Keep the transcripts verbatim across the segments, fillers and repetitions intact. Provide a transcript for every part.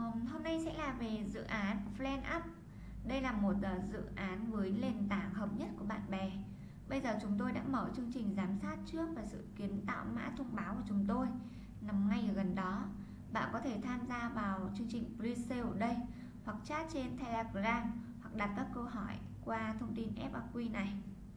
Um, hôm nay sẽ là về dự án PlanUp. Đây là một uh, dự án với nền tảng hợp nhất của bạn bè. Bây giờ chúng tôi đã mở chương trình giám sát trước và dự kiến tạo mã thông báo của chúng tôi nằm ngay ở gần đó. Bạn có thể tham gia vào chương trình pre-sale ở đây, hoặc chat trên Telegram, hoặc đặt các câu hỏi qua thông tin ép a quy này.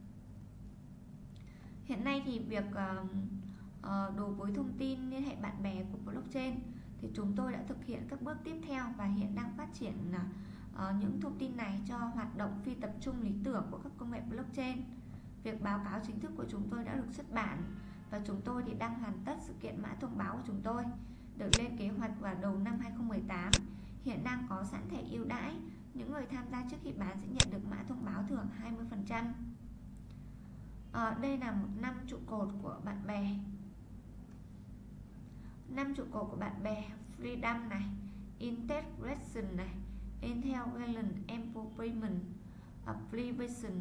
Hiện nay thì việc uh, uh, đối với thông tin liên hệ bạn bè của blockchain thì chúng tôi đã thực hiện các bước tiếp theo và hiện đang phát triển uh, những thông tin này cho hoạt động phi tập trung lý tưởng của các công nghệ blockchain. Việc báo cáo chính thức của chúng tôi đã được xuất bản và chúng tôi thì đang hoàn tất sự kiện mã thông báo của chúng tôi, được lên kế hoạch vào đầu năm hai không một tám. Hiện đang có sẵn thẻ ưu đãi, những người tham gia trước khi bán sẽ nhận được mã thông báo thưởng hai mươi phần trăm. À, đây là một năm trụ cột của bạn bè. Năm trụ cột của bạn bè: Freedom này, Integration này, Intelligent Empowerment, Application.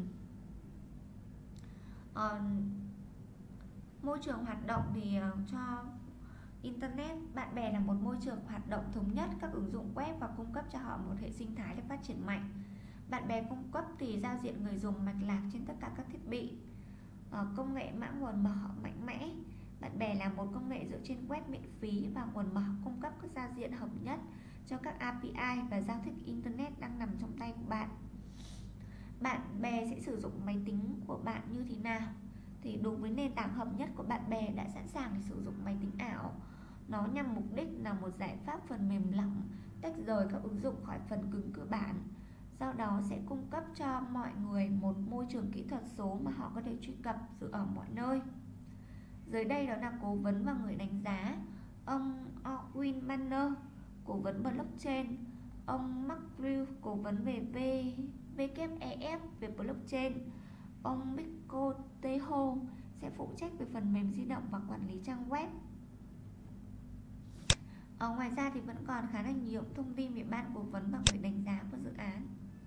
Uh, môi trường hoạt động thì uh, cho Internet, bạn bè là một môi trường hoạt động thống nhất các ứng dụng web và cung cấp cho họ một hệ sinh thái để phát triển mạnh. Bạn bè cung cấp thì giao diện người dùng mạch lạc trên tất cả các thiết bị. uh, Công nghệ mã nguồn mở mạnh mẽ. Bạn bè là một công nghệ dựa trên web miễn phí và nguồn mở cung cấp các giao diện hợp nhất cho các a pê i và giao thức Internet đang nằm trong tay của bạn. Bạn bè sẽ sử dụng máy tính của bạn như thế nào? Thì đối với nền tảng hợp nhất của bạn bè đã sẵn sàng để sử dụng máy tính ảo. Nó nhằm mục đích là một giải pháp phần mềm lỏng, tách rời các ứng dụng khỏi phần cứng cơ bản. Sau đó sẽ cung cấp cho mọi người một môi trường kỹ thuật số mà họ có thể truy cập từ ở mọi nơi. Dưới đây đó là cố vấn và người đánh giá: ông Orwin Banner, cố vấn blockchain; ông Mark Grew, cố vấn về vê kép e ép về blockchain; ông Mikko Teho sẽ phụ trách về phần mềm di động và quản lý trang web. Ở ngoài ra thì vẫn còn khá là nhiều thông tin về ban cố vấn và người đánh giá của dự án.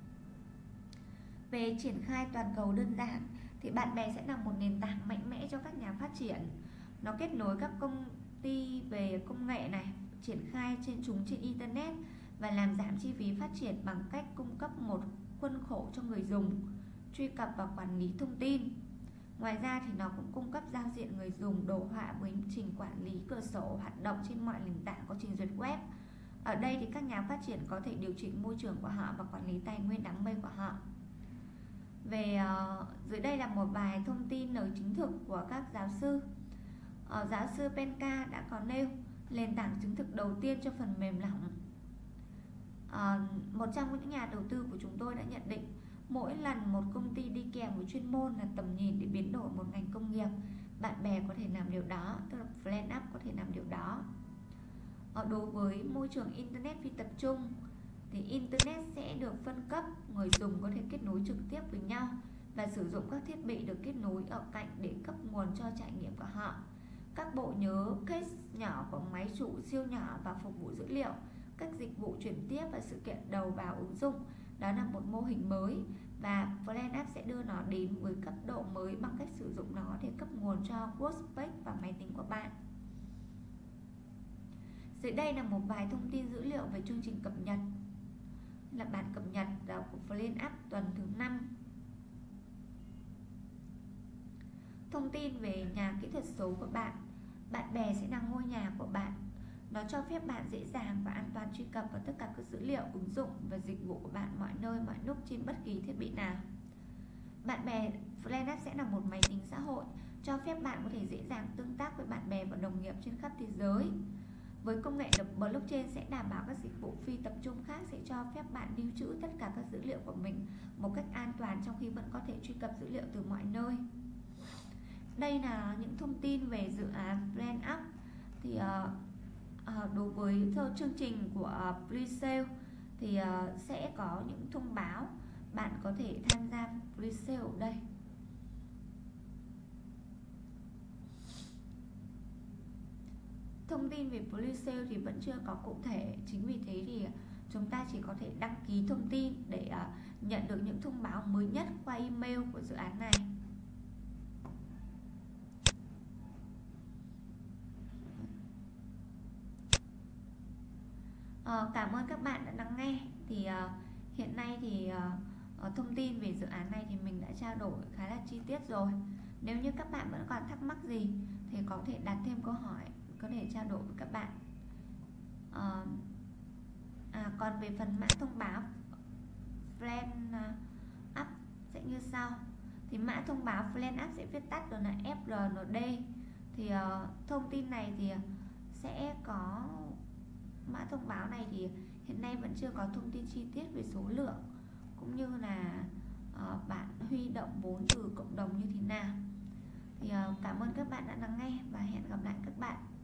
Về triển khai toàn cầu đơn giản thì bạn bè sẽ là một nền tảng mạnh mẽ cho các nhà phát triển. Nó kết nối các công ty về công nghệ này, triển khai trên chúng trên Internet và làm giảm chi phí phát triển bằng cách cung cấp một khuôn khổ cho người dùng truy cập và quản lý thông tin. Ngoài ra thì nó cũng cung cấp giao diện người dùng đồ họa với trình quản lý cửa sổ hoạt động trên mọi nền tảng có trình duyệt web. Ở đây thì các nhà phát triển có thể điều chỉnh môi trường của họ và quản lý tài nguyên đám mây của họ. Về uh, dưới đây là một vài thông tin lời chính thức của các giáo sư. uh, Giáo sư Penka đã có nêu nền tảng chứng thực đầu tiên cho phần mềm lỏng. uh, Một trong những nhà đầu tư của chúng tôi đã nhận định mỗi lần một công ty đi kèm với chuyên môn là tầm nhìn để biến đổi một ngành công nghiệp. Bạn bè có thể làm điều đó, tức là PlanUp có thể làm điều đó. Ở đối với môi trường Internet phi tập trung thì Internet sẽ được phân cấp, người dùng có thể kết nối trực tiếp với nhau và sử dụng các thiết bị được kết nối ở cạnh để cấp nguồn cho trải nghiệm của họ. Các bộ nhớ cache nhỏ của máy chủ siêu nhỏ và phục vụ dữ liệu, các dịch vụ chuyển tiếp và sự kiện đầu vào ứng dụng. Đó là một mô hình mới và PlanUp sẽ đưa nó đến với cấp độ mới bằng cách sử dụng nó để cấp nguồn cho Workspace và máy tính của bạn. Dưới đây là một vài thông tin dữ liệu về chương trình cập nhật, là bản cập nhật của PlanUp tuần thứ năm. Thông tin về nhà kỹ thuật số của bạn. Bạn bè sẽ là ngôi nhà của bạn. Nó cho phép bạn dễ dàng và an toàn truy cập vào tất cả các dữ liệu, ứng dụng và dịch vụ của bạn mọi nơi, mọi lúc trên bất kỳ thiết bị nào. Bạn bè PlanUp sẽ là một máy tính xã hội, cho phép bạn có thể dễ dàng tương tác với bạn bè và đồng nghiệp trên khắp thế giới. Với công nghệ blockchain sẽ đảm bảo các dịch vụ phi tập trung khác sẽ cho phép bạn lưu trữ tất cả các dữ liệu của mình một cách an toàn trong khi vẫn có thể truy cập dữ liệu từ mọi nơi. Đây là những thông tin về dự án PlanUp. Thì uh, uh, đối với chương trình của uh, pre-sale thì uh, sẽ có những thông báo. Bạn có thể tham gia pre-sale ở đây. Thông tin về pre-sale thì vẫn chưa có cụ thể. Chính vì thế thì chúng ta chỉ có thể đăng ký thông tin để uh, nhận được những thông báo mới nhất qua email của dự án này. Ờ, cảm ơn các bạn đã lắng nghe. Thì uh, hiện nay thì uh, thông tin về dự án này thì mình đã trao đổi khá là chi tiết rồi. Nếu như các bạn vẫn còn thắc mắc gì thì có thể đặt thêm câu hỏi, có thể trao đổi với các bạn. Uh, à, còn về phần mã thông báo Plan Up sẽ như sau. Thì mã thông báo Plan Up sẽ viết tắt là F R N D. Thì uh, thông tin này thì sẽ có mã thông báo này thì hiện nay vẫn chưa có thông tin chi tiết về số lượng cũng như là uh, bạn huy động vốn từ cộng đồng như thế nào. Thì uh, cảm ơn các bạn đã lắng nghe và hẹn gặp lại các bạn.